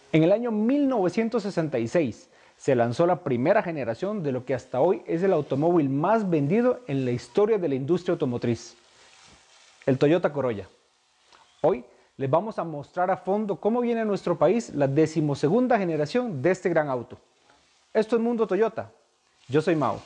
En el año 1966 se lanzó la primera generación de lo que hasta hoy es el automóvil más vendido en la historia de la industria automotriz, el Toyota Corolla. Hoy les vamos a mostrar a fondo cómo viene a nuestro país la 12ª generación de este gran auto. Esto es Mundo Toyota. Yo soy Mao.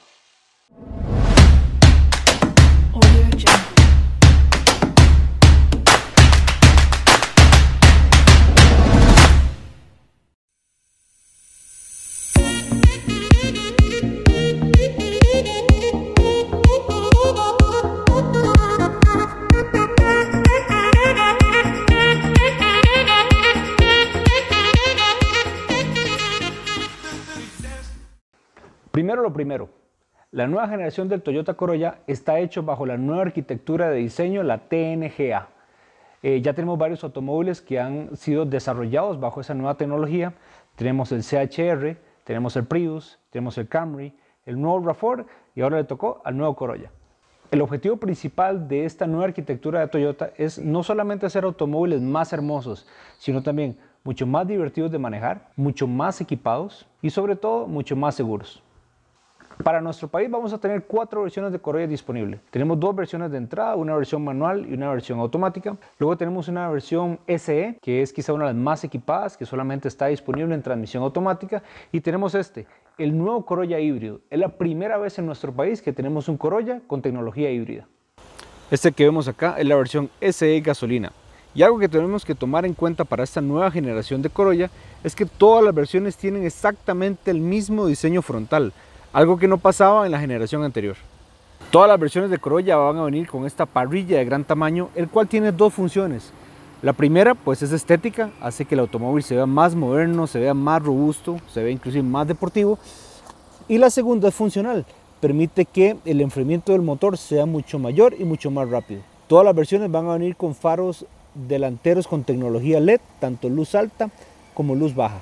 Primero lo primero, la nueva generación del Toyota Corolla está hecho bajo la nueva arquitectura de diseño, la TNGA. Ya tenemos varios automóviles que han sido desarrollados bajo esa nueva tecnología. Tenemos el CHR, tenemos el Prius, tenemos el Camry, el nuevo RAV4 y ahora le tocó al nuevo Corolla. El objetivo principal de esta nueva arquitectura de Toyota es no solamente hacer automóviles más hermosos, sino también mucho más divertidos de manejar, mucho más equipados y sobre todo mucho más seguros. Para nuestro país vamos a tener 4 versiones de Corolla disponibles. Tenemos 2 versiones de entrada, una versión manual y una versión automática. Luego tenemos una versión SE, que es quizá una de las más equipadas, que solamente está disponible en transmisión automática. Y tenemos el nuevo Corolla híbrido. Es la primera vez en nuestro país que tenemos un Corolla con tecnología híbrida. Este que vemos acá es la versión SE gasolina. Y algo que tenemos que tomar en cuenta para esta nueva generación de Corolla es que todas las versiones tienen exactamente el mismo diseño frontal. Algo que no pasaba en la generación anterior. Todas las versiones de Corolla van a venir con esta parrilla de gran tamaño, el cual tiene 2 funciones. La primera pues es estética, hace que el automóvil se vea más moderno, se vea más robusto, se vea inclusive más deportivo. Y la segunda es funcional, permite que el enfriamiento del motor sea mucho mayor y mucho más rápido. Todas las versiones van a venir con faros delanteros con tecnología LED, tanto luz alta como luz baja.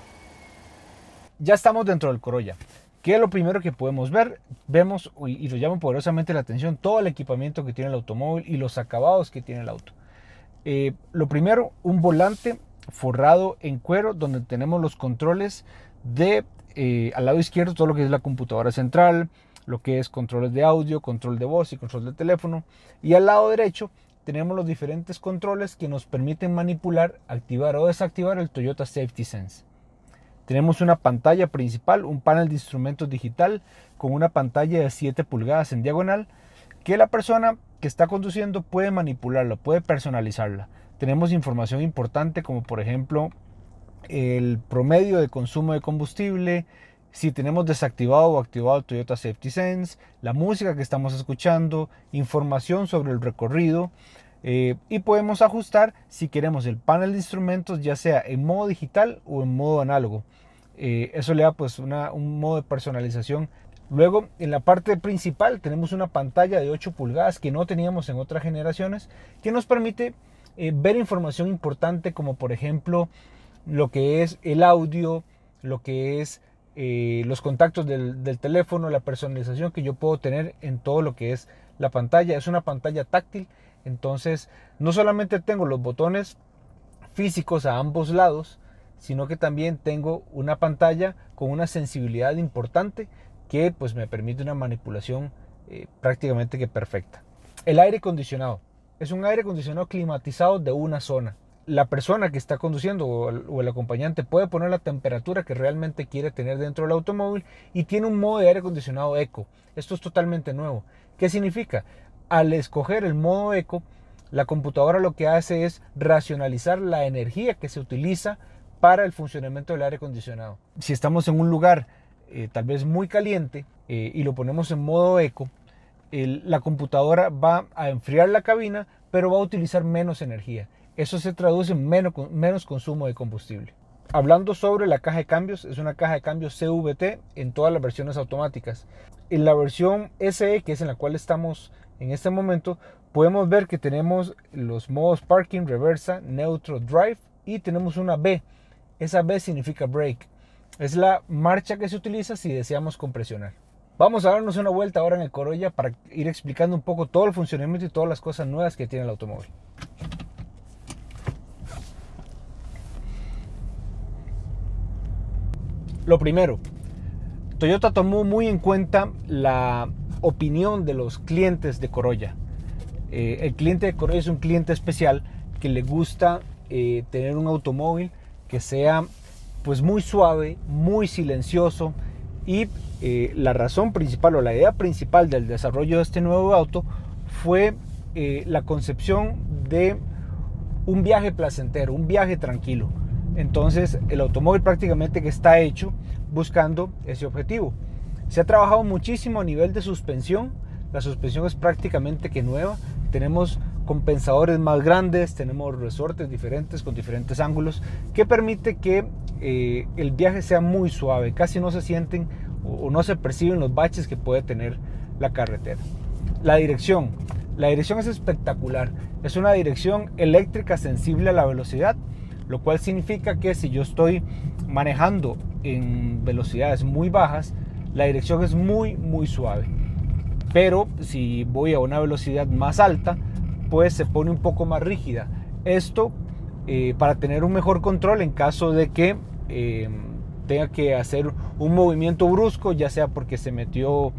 Ya estamos dentro del Corolla. ¿Qué es lo primero que podemos ver? Vemos y nos llama poderosamente la atención todo el equipamiento que tiene el automóvil y los acabados que tiene el auto. Lo primero, un volante forrado en cuero donde tenemos los controles de al lado izquierdo todo lo que es la computadora central, lo que es controles de audio, control de voz y control de teléfono, y al lado derecho tenemos los diferentes controles que nos permiten manipular, activar o desactivar el Toyota Safety Sense. Tenemos una pantalla principal, un panel de instrumentos digital con una pantalla de 7 pulgadas en diagonal que la persona que está conduciendo puede manipularla, puede personalizarla. Tenemos información importante como por ejemplo el promedio de consumo de combustible, si tenemos desactivado o activado el Toyota Safety Sense, la música que estamos escuchando, información sobre el recorrido. Y podemos ajustar si queremos el panel de instrumentos ya sea en modo digital o en modo análogo. Eso le da pues un modo de personalización. Luego en la parte principal tenemos una pantalla de 8 pulgadas que no teníamos en otras generaciones, que nos permite ver información importante como por ejemplo lo que es el audio, lo que es los contactos del teléfono, la personalización que yo puedo tener en todo lo que es la pantalla. Es una pantalla táctil. Entonces no solamente tengo los botones físicos a ambos lados, sino que también tengo una pantalla con una sensibilidad importante que pues me permite una manipulación prácticamente que perfecta. El aire acondicionado es un aire acondicionado climatizado de una zona. La persona que está conduciendo o el acompañante puede poner la temperatura que realmente quiere tener dentro del automóvil y tiene un modo de aire acondicionado eco. Esto es totalmente nuevo. ¿Qué significa? Al escoger el modo eco, la computadora lo que hace es racionalizar la energía que se utiliza para el funcionamiento del aire acondicionado. Si estamos en un lugar tal vez muy caliente y lo ponemos en modo eco, la computadora va a enfriar la cabina, pero va a utilizar menos energía. Eso se traduce en menos consumo de combustible. Hablando sobre la caja de cambios, es una caja de cambios CVT en todas las versiones automáticas. En la versión SE, que es en la cual estamos en este momento, podemos ver que tenemos los modos Parking, Reversa, Neutro, Drive y tenemos una B. Esa B significa Brake. Es la marcha que se utiliza si deseamos compresionar. Vamos a darnos una vuelta ahora en el Corolla para ir explicando un poco todo el funcionamiento y todas las cosas nuevas que tiene el automóvil. Lo primero, Toyota tomó muy en cuenta la opinión de los clientes de Corolla. El cliente de Corolla es un cliente especial que le gusta tener un automóvil que sea pues muy suave, muy silencioso, y la razón principal o la idea principal del desarrollo de este nuevo auto fue la concepción de un viaje placentero, un viaje tranquilo. Entonces el automóvil prácticamente que está hecho buscando ese objetivo. Se ha trabajado muchísimo a nivel de suspensión. La suspensión es prácticamente que nueva. Tenemos compensadores más grandes, tenemos resortes diferentes con diferentes ángulos que permite que el viaje sea muy suave. Casi no se sienten o no se perciben los baches que puede tener la carretera. La dirección es espectacular. Es una dirección eléctrica sensible a la velocidad, lo cual significa que si yo estoy manejando en velocidades muy bajas, la dirección es muy suave. Pero si voy a una velocidad más alta, pues se pone un poco más rígida. Esto para tener un mejor control en caso de que tenga que hacer un movimiento brusco, ya sea porque se metió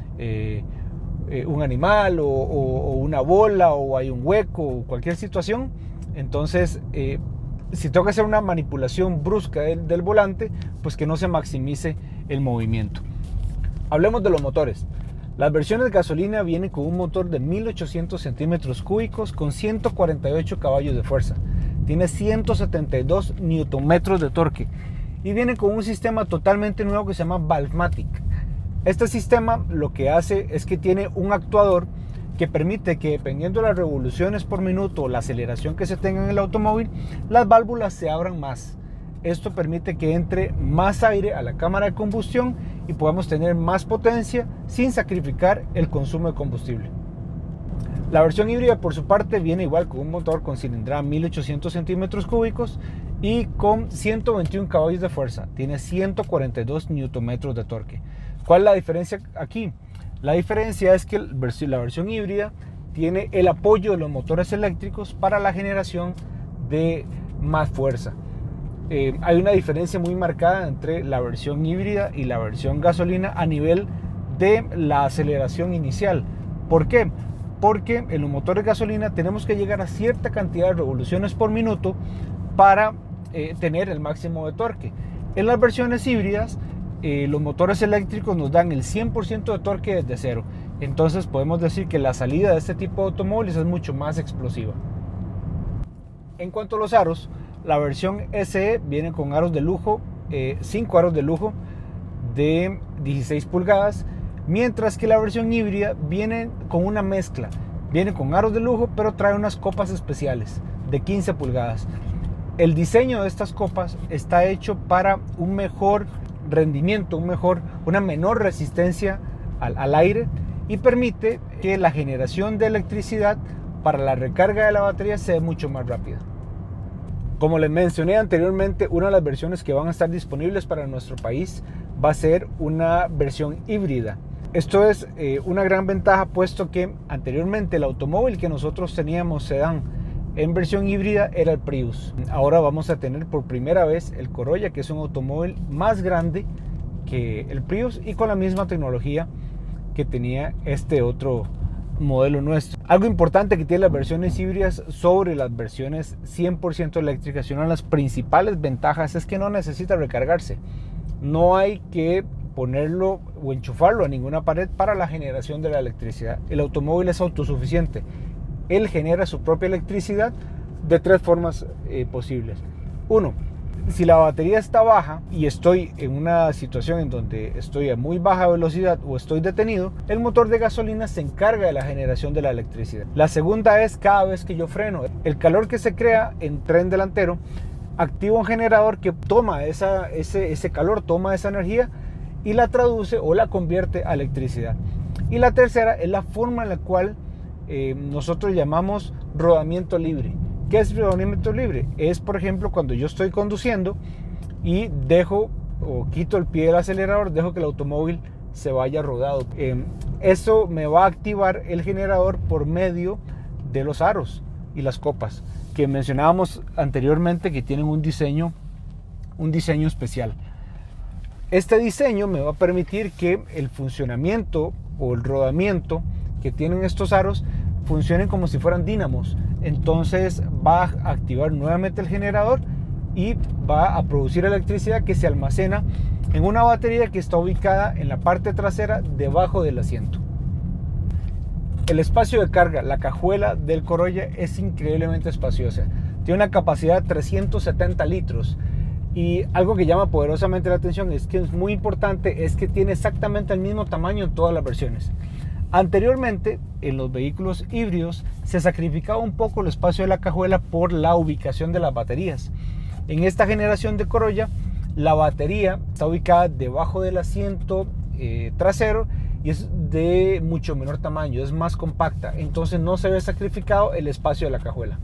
un animal o una bola o hay un hueco o cualquier situación. Entonces si tengo que hacer una manipulación brusca del volante, pues que no se maximice el movimiento. Hablemos de los motores. Las versiones de gasolina vienen con un motor de 1800 centímetros cúbicos con 148 caballos de fuerza. Tiene 172 Nm de torque y viene con un sistema totalmente nuevo que se llama Valvematic. Este sistema lo que hace es que tiene un actuador que permite que, dependiendo de las revoluciones por minuto o la aceleración que se tenga en el automóvil, las válvulas se abran más. Esto permite que entre más aire a la cámara de combustión y podamos tener más potencia sin sacrificar el consumo de combustible. La versión híbrida, por su parte, viene igual con un motor con cilindrada 1800 centímetros cúbicos y con 121 caballos de fuerza. Tiene 142 Nm de torque. ¿Cuál es la diferencia aquí? La diferencia es que la versión híbrida tiene el apoyo de los motores eléctricos para la generación de más fuerza. Hay una diferencia muy marcada entre la versión híbrida y la versión gasolina a nivel de la aceleración inicial. ¿Por qué? Porque en los motores gasolina tenemos que llegar a cierta cantidad de revoluciones por minuto para tener el máximo de torque. En las versiones híbridas, los motores eléctricos nos dan el 100% de torque desde cero. Entonces podemos decir que la salida de este tipo de automóviles es mucho más explosiva. En cuanto a los aros, la versión SE viene con aros de lujo, 5 aros de lujo de 16 pulgadas, mientras que la versión híbrida viene con una mezcla. Viene con aros de lujo, pero trae unas copas especiales de 15 pulgadas. El diseño de estas copas está hecho para un mejor rendimiento, una menor resistencia al aire, y permite que la generación de electricidad para la recarga de la batería sea mucho más rápida. Como les mencioné anteriormente, una de las versiones que van a estar disponibles para nuestro país va a ser una versión híbrida. Esto es una gran ventaja, puesto que anteriormente el automóvil que nosotros teníamos sedán en versión híbrida era el Prius. Ahora vamos a tener por primera vez el Corolla, que es un automóvil más grande que el Prius y con la misma tecnología que tenía este otro modelo nuestro. Algo importante que tiene las versiones híbridas sobre las versiones 100% eléctricas, y una de las principales ventajas es que no necesita recargarse. No hay que ponerlo o enchufarlo a ninguna pared para la generación de la electricidad. El automóvil es autosuficiente. Él genera su propia electricidad de tres formas posibles. Uno, si la batería está baja y estoy en una situación en donde estoy a muy baja velocidad o estoy detenido, el motor de gasolina se encarga de la generación de la electricidad. La segunda es cada vez que yo freno. El calor que se crea en tren delantero activa un generador que toma ese calor, toma esa energía y la traduce o la convierte a electricidad. Y la tercera es la forma en la cual nosotros llamamos rodamiento libre. ¿Qué es rodamiento libre? Es, por ejemplo, cuando yo estoy conduciendo y dejo o quito el pie del acelerador, dejo que el automóvil se vaya rodado. Eso me va a activar el generador por medio de los aros y las copas que mencionábamos anteriormente, que tienen un diseño especial. Este diseño me va a permitir que el funcionamiento o el rodamiento que tienen estos aros funcionen como si fueran dínamos. Entonces va a activar nuevamente el generador y va a producir electricidad que se almacena en una batería que está ubicada en la parte trasera debajo del asiento. El espacio de carga, la cajuela del Corolla es increíblemente espaciosa. Tiene una capacidad de 370 litros. Y algo que llama poderosamente la atención es que es muy importante, es que tiene exactamente el mismo tamaño en todas las versiones. Anteriormente, en los vehículos híbridos, se sacrificaba un poco el espacio de la cajuela por la ubicación de las baterías. En esta generación de Corolla, la batería está ubicada debajo del asiento trasero y es de mucho menor tamaño, es más compacta, entonces no se ve sacrificado el espacio de la cajuela.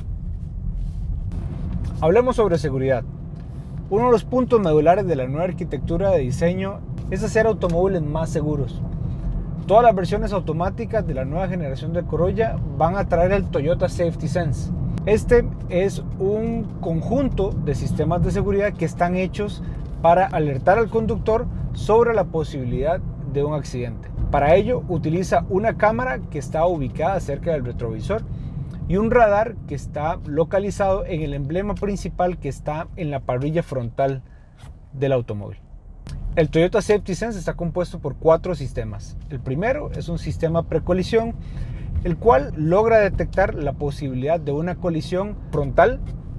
Hablemos sobre seguridad. Uno de los puntos medulares de la nueva arquitectura de diseño es hacer automóviles más seguros. Todas las versiones automáticas de la nueva generación de Corolla van a traer el Toyota Safety Sense. Este es un conjunto de sistemas de seguridad que están hechos para alertar al conductor sobre la posibilidad de un accidente. Para ello utiliza una cámara que está ubicada cerca del retrovisor y un radar que está localizado en el emblema principal que está en la parrilla frontal del automóvil. El Toyota Safety Sense está compuesto por 4 sistemas. El primero es un sistema precolisión, el cual logra detectar la posibilidad de una colisión frontal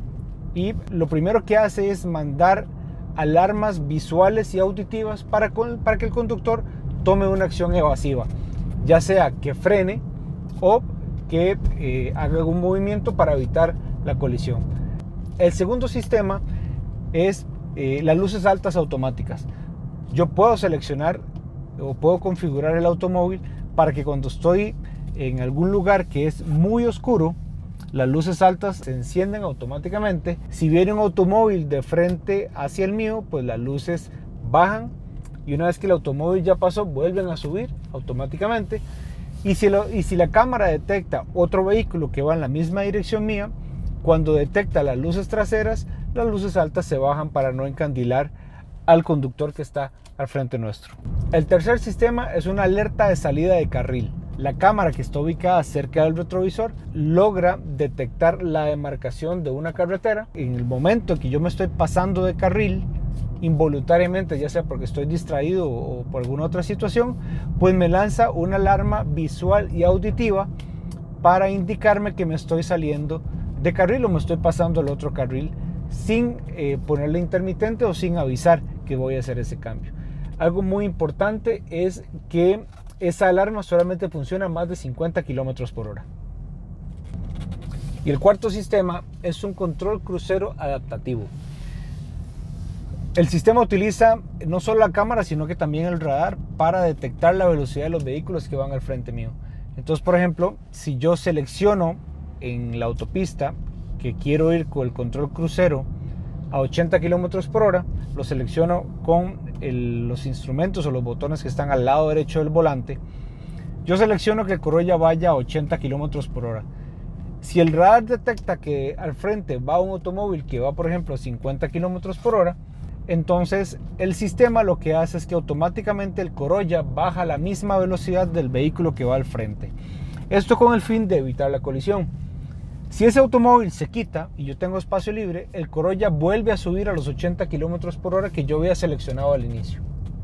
y lo primero que hace es mandar alarmas visuales y auditivas para que el conductor tome una acción evasiva, ya sea que frene o que haga algún movimiento para evitar la colisión. El segundo sistema es las luces altas automáticas. Yo puedo seleccionar o puedo configurar el automóvil para que cuando estoy en algún lugar que es muy oscuro, las luces altas se encienden automáticamente. Si viene un automóvil de frente hacia el mío, pues las luces bajan y una vez que el automóvil ya pasó, vuelven a subir automáticamente. Y si la cámara detecta otro vehículo que va en la misma dirección mía, cuando detecta las luces traseras, las luces altas se bajan para no encandilar al conductor que está al frente nuestro. El tercer sistema es una alerta de salida de carril. La cámara que está ubicada cerca del retrovisor logra detectar la demarcación de una carretera. En el momento que yo me estoy pasando de carril, involuntariamente, ya sea porque estoy distraído o por alguna otra situación, pues me lanza una alarma visual y auditiva para indicarme que me estoy saliendo de carril o me estoy pasando al otro carril sin ponerle intermitente o sin avisar que voy a hacer ese cambio. Algo muy importante es que esa alarma solamente funciona a más de 50 km por hora. Y el cuarto sistema es un control crucero adaptativo. El sistema utiliza no solo la cámara, sino que también el radar para detectar la velocidad de los vehículos que van al frente mío. Entonces, por ejemplo, si yo selecciono en la autopista que quiero ir con el control crucero a 80 km por hora, lo selecciono con los instrumentos o los botones que están al lado derecho del volante. Yo selecciono que el Corolla vaya a 80 km por hora. Si el radar detecta que al frente va un automóvil que va, por ejemplo, a 50 km por hora, entonces el sistema lo que hace es que automáticamente el Corolla baja a la misma velocidad del vehículo que va al frente. Esto con el fin de evitar la colisión. Si ese automóvil se quita y yo tengo espacio libre, el Corolla vuelve a subir a los 80 km por hora que yo había seleccionado al inicio.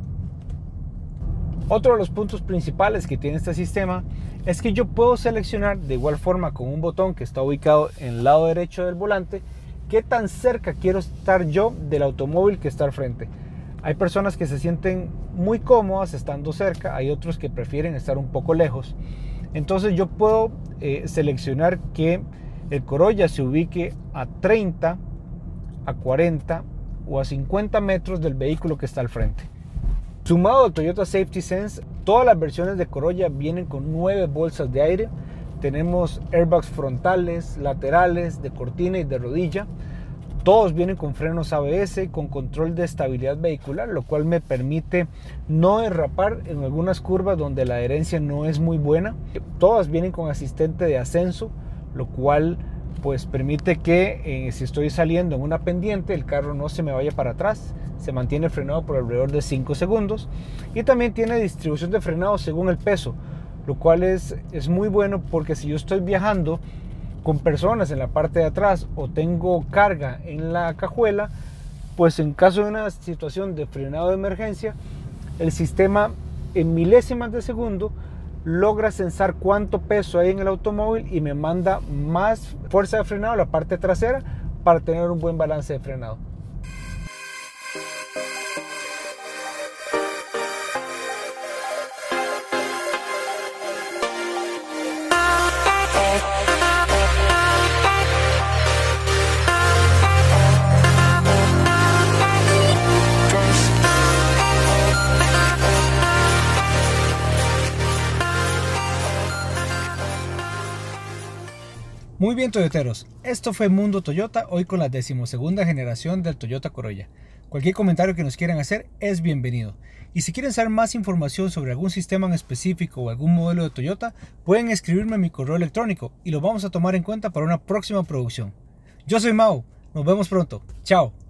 Otro de los puntos principales que tiene este sistema es que yo puedo seleccionar de igual forma con un botón que está ubicado en el lado derecho del volante qué tan cerca quiero estar yo del automóvil que está al frente. Hay personas que se sienten muy cómodas estando cerca, hay otros que prefieren estar un poco lejos. Entonces yo puedo seleccionar que el Corolla se ubique a 30, a 40 o a 50 metros del vehículo que está al frente. Sumado al Toyota Safety Sense, todas las versiones de Corolla vienen con 9 bolsas de aire. Tenemos airbags frontales, laterales, de cortina y de rodilla. Todos vienen con frenos ABS, con control de estabilidad vehicular, lo cual me permite no derrapar en algunas curvas donde la adherencia no es muy buena. Todas vienen con asistente de ascenso, lo cual pues permite que si estoy saliendo en una pendiente, el carro no se me vaya para atrás, se mantiene frenado por alrededor de 5 segundos, y también tiene distribución de frenado según el peso, lo cual es muy bueno, porque si yo estoy viajando con personas en la parte de atrás o tengo carga en la cajuela, pues en caso de una situación de frenado de emergencia, el sistema en milésimas de segundo logra censar cuánto peso hay en el automóvil y me manda más fuerza de frenado a la parte trasera para tener un buen balance de frenado. Muy bien, toyoteros, esto fue Mundo Toyota, hoy con la 12ª generación del Toyota Corolla. Cualquier comentario que nos quieran hacer es bienvenido. Y si quieren saber más información sobre algún sistema en específico o algún modelo de Toyota, pueden escribirme a mi correo electrónico y lo vamos a tomar en cuenta para una próxima producción. Yo soy Mau, nos vemos pronto, chao.